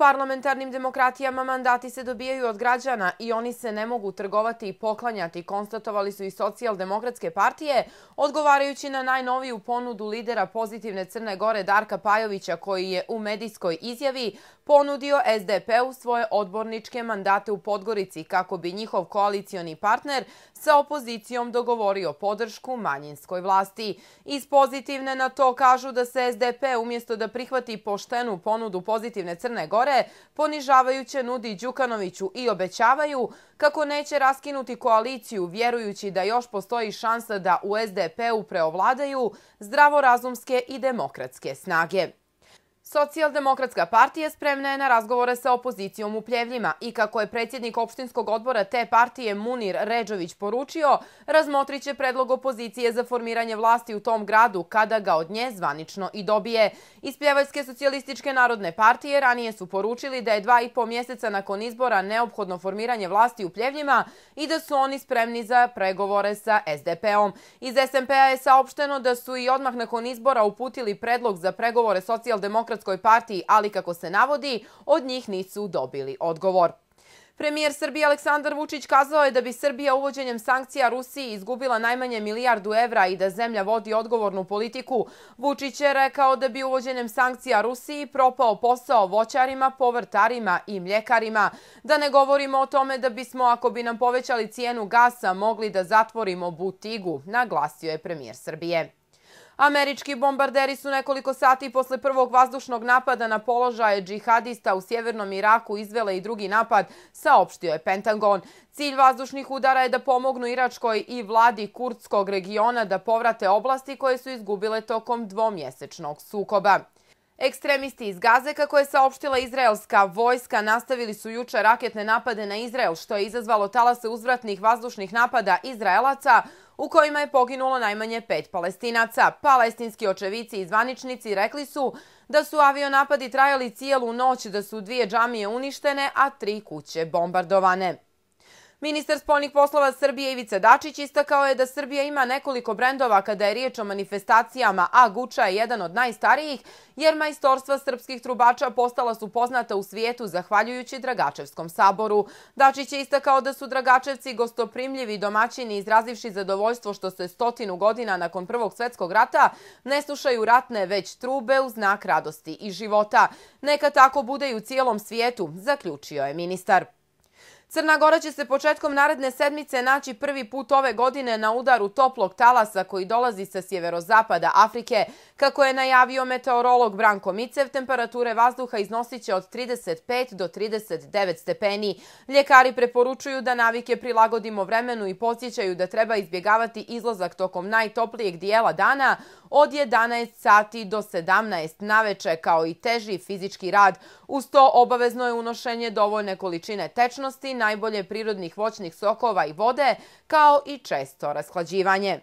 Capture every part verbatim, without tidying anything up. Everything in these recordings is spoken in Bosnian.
parlamentarnim demokratijama mandati se dobijaju od građana i oni se ne mogu trgovati i poklanjati, konstatovali su i socijaldemokratske partije, odgovarajući na najnoviju ponudu lidera Pozitivne Crne Gore Darka Pajovića, koji je u medijskoj izjavi ponudio es de pe u svoje odborničke mandate u Podgorici kako bi njihov koalicioni partner sa opozicijom dogovorio podršku manjinskoj vlasti. Iz Pozitivne na to kažu da se es de pe umjesto da prihvati poštenu ponudu Pozitivne Crne Gore, ponižavajuće nudi Đukanoviću i obećavaju kako neće raskinuti koaliciju, vjerujući da još postoji šansa da u es de pe u preovladaju zdravorazumske i demokratske snage. Socijaldemokratska partija spremna je na razgovore sa opozicijom u Pljevljima i kako je predsjednik opštinskog odbora te partije Munir Redžović poručio, razmotrit će predlog opozicije za formiranje vlasti u tom gradu kada ga od nje zvanično i dobije. Iz Pljevaljske socijalističke narodne partije ranije su poručili da je dva i po mjeseca nakon izbora neophodno formiranje vlasti u Pljevljima i da su oni spremni za pregovore sa es de pe om. Iz es em pe a je saopšteno da su i odmah nakon izbora uputili predlog za pregovore socijaldemokratskoj partiji, ali kako se navodi, od njih nisu dobili odgovor. Premijer Srbije Aleksandar Vučić kazao je da bi Srbija uvođenjem sankcija Rusiji izgubila najmanje milijardu evra i da zemlja vodi odgovornu politiku. Vučić je rekao da bi uvođenjem sankcija Rusiji propao posao voćarima, povrtarima i mljekarima. Da ne govorimo o tome da bismo, ako bi nam povećali cijenu gasa, mogli da zatvorimo butigu, naglasio je premijer Srbije. Američki bombarderi su nekoliko sati posle prvog vazdušnog napada na položaje džihadista u sjevernom Iraku izvele i drugi napad, saopštio je Pentagon. Cilj vazdušnih udara je da pomognu Iračkoj i vladi kurdskog regiona da povrate oblasti koje su izgubile tokom dvomjesečnog sukoba. Ekstremisti iz Gaze, kako je saopštila izraelska vojska, nastavili su juče raketne napade na Izrael, što je izazvalo talase uzvratnih vazdušnih napada Izraelaca, u kojima je poginulo najmanje pet Palestinaca. Palestinski očevici i zvaničnici rekli su da su avionapadi trajali cijelu noć, da su dvije džamije uništene, a tri kuće bombardovane. Ministar spoljnih poslova Srbije Ivica Dačić istakao je da Srbija ima nekoliko brendova kada je riječ o manifestacijama, a Guča je jedan od najstarijih, jer majstorstva srpskih trubača postala su poznata u svijetu zahvaljujući Dragačevskom saboru. Dačić je istakao da su Dragačevci gostoprimljivi domaćini, izrazivši zadovoljstvo što se stotinu godina nakon Prvog svjetskog rata ne slušaju ratne, već trube u znak radosti i života. Neka tako bude i u cijelom svijetu, zaključio je ministar. Crna Gora će se početkom naredne sedmice naći prvi put ove godine na udaru toplog talasa koji dolazi sa sjeverozapada Afrike. Kako je najavio meteorolog Branko Micev, temperature vazduha iznosit će od trideset pet do trideset devet stepeni. Ljekari preporučuju da navike prilagodimo vremenu i podsjećaju da treba izbjegavati izlazak tokom najtoplijeg dijela dana od jedanaest sati do sedamnaest naveče, kao i teži fizički rad. Uz to obavezno je unošenje dovoljne količine tečnosti, najbolje prirodnih voćnih sokova i vode, kao i često rashlađivanje.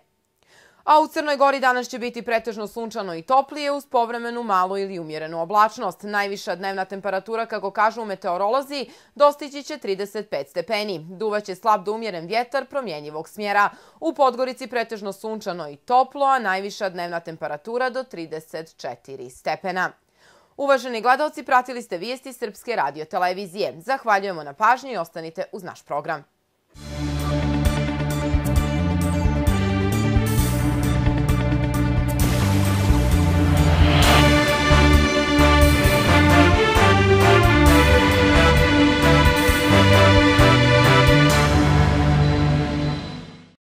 A u Crnoj Gori danas će biti pretežno sunčano i toplije uz povremenu malu ili umjerenu oblačnost. Najviša dnevna temperatura, kako kažu meteorolozi, dostići će trideset pet stepeni. Duvaće slab do umjeren vjetar promjenjivog smjera. U Podgorici pretežno sunčano i toplo, a najviša dnevna temperatura do trideset četiri stepena. Uvaženi gledalci, pratili ste vijesti Srpske radio televizije. Zahvaljujemo na pažnji i ostanite uz naš program.